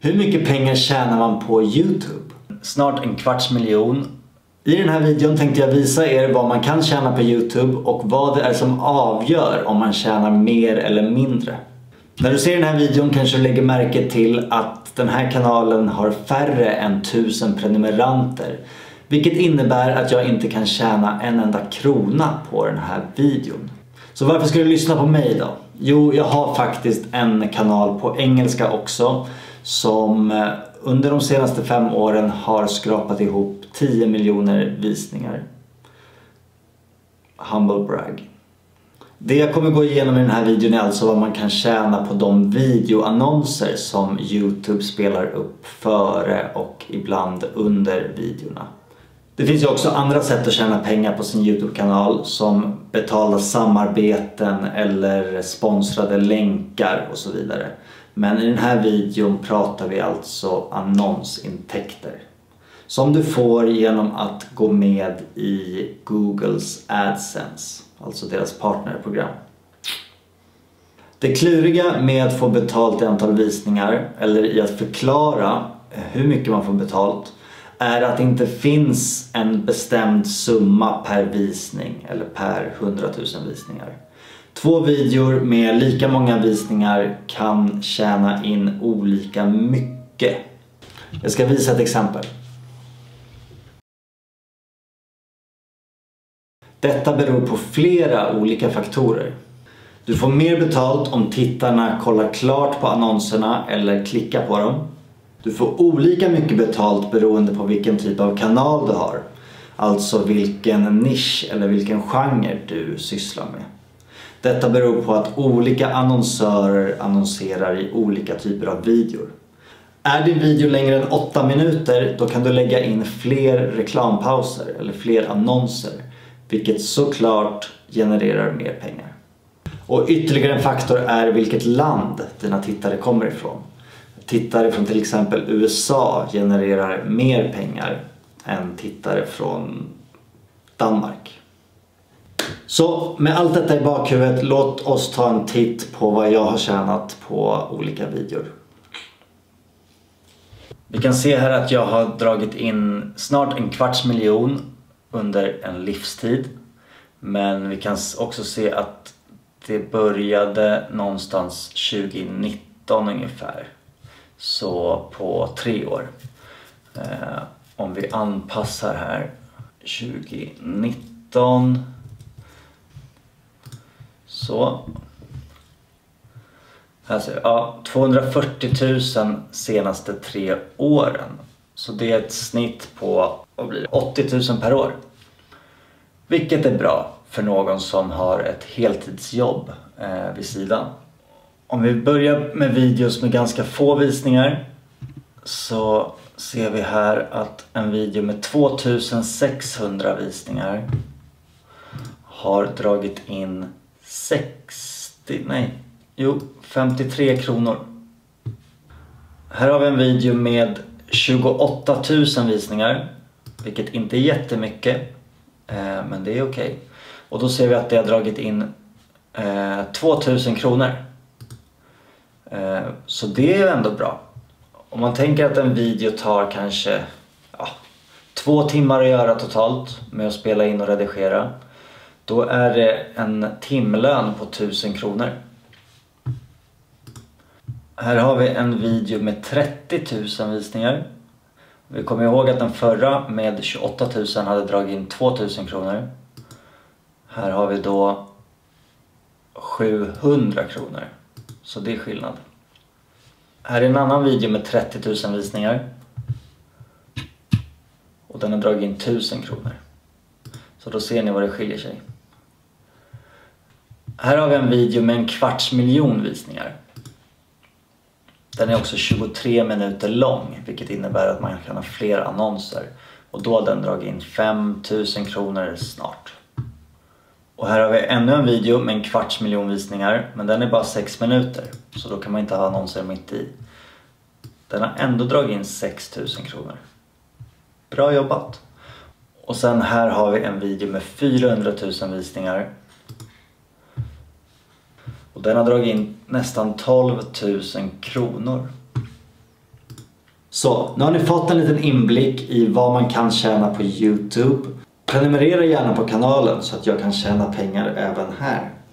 Hur mycket pengar tjänar man på YouTube? Snart 250 000. I den här videon tänkte jag visa er vad man kan tjäna på YouTube och vad det är som avgör om man tjänar mer eller mindre. När du ser den här videon kanske du lägger märke till att den här kanalen har färre än 1000 prenumeranter. Vilket innebär att jag inte kan tjäna en enda krona på den här videon. Så varför ska du lyssna på mig då? Jo, jag har faktiskt en kanal på engelska också som under de senaste 5 åren har skrapat ihop 10 miljoner visningar. Humble brag. Det jag kommer gå igenom i den här videon är alltså vad man kan tjäna på de videoannonser som YouTube spelar upp före och ibland under videorna. Det finns ju också andra sätt att tjäna pengar på sin YouTube-kanal som betalda samarbeten eller sponsrade länkar och så vidare. Men i den här videon pratar vi alltså annonsintäkter som du får genom att gå med i Googles AdSense, alltså deras partnerprogram. Det kluriga med att få betalt i antal visningar eller i att förklara hur mycket man får betalt är att det inte finns en bestämd summa per visning eller per 100 000 visningar. 2 videor med lika många visningar kan tjäna in olika mycket. Jag ska visa ett exempel. Detta beror på flera olika faktorer. Du får mer betalt om tittarna kollar klart på annonserna eller klickar på dem. Du får olika mycket betalt beroende på vilken typ av kanal du har. Alltså vilken nisch eller vilken genre du sysslar med. Detta beror på att olika annonsörer annonserar i olika typer av videor. Är din video längre än 8 minuter då kan du lägga in fler reklampauser eller fler annonser. Vilket såklart genererar mer pengar. Och ytterligare en faktor är vilket land dina tittare kommer ifrån. Tittare från till exempel USA genererar mer pengar än tittare från Danmark. Så med allt detta i bakhuvudet, låt oss ta en titt på vad jag har tjänat på olika videor. Vi kan se här att jag har dragit in snart 250 000 under en livstid. Men vi kan också se att det började någonstans 2019 ungefär. Så på 3 år. Om vi anpassar här 2019. Så. Alltså, ja, 240 000 senaste 3 åren. Så det är ett snitt på 80 000 per år. Vilket är bra för någon som har ett heltidsjobb vid sidan. Om vi börjar med videos med ganska få visningar så ser vi här att en video med 2600 visningar har dragit in 53 kronor. Här har vi en video med 28 000 visningar, vilket inte är jättemycket, men det är okej. Och då ser vi att det har dragit in 2000 kronor. Så det är ändå bra. Om man tänker att en video tar kanske 2 timmar att göra totalt med att spela in och redigera, då är det en timlön på 1000 kronor. Här har vi en video med 30 000 visningar. Vi kommer ihåg att den förra med 28 000 hade dragit in 2000 kronor. Här har vi då 700 kronor. Så det är skillnad. Här är en annan video med 30 000 visningar. Och den har dragit in 1000 kronor. Så då ser ni vad det skiljer sig. Här har vi en video med 250 000 visningar. Den är också 23 minuter lång, vilket innebär att man kan ha fler annonser. Och då har den dragit in 5000 kronor snart. Och här har vi ännu en video med 250 000 visningar, men den är bara 6 minuter. Så då kan man inte ha annonser mitt i. Den har ändå dragit in 6000 kronor. Bra jobbat! Och sen här har vi en video med 400 000 visningar. Och den har dragit in nästan 12 000 kronor. Så, nu har ni fått en liten inblick i vad man kan tjäna på YouTube. Prenumerera gärna på kanalen så att jag kan tjäna pengar även här.